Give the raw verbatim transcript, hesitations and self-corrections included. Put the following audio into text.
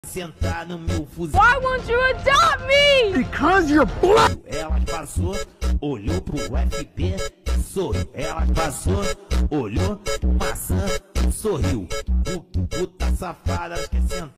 sentar no meu fuzil. Why won't you adopt me? Because you're black. Ela passou, olhou pro F P, sorriu. Ela passou, olhou, maçã, sorriu. Puta safada, ela quer sentar.